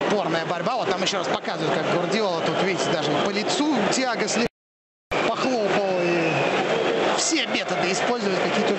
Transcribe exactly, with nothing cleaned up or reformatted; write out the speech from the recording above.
упорная борьба. Вот там еще раз показывают, как Гвардиола тут, видите, даже по лицу Тиаго слегка похлопал. И все методы используют, какие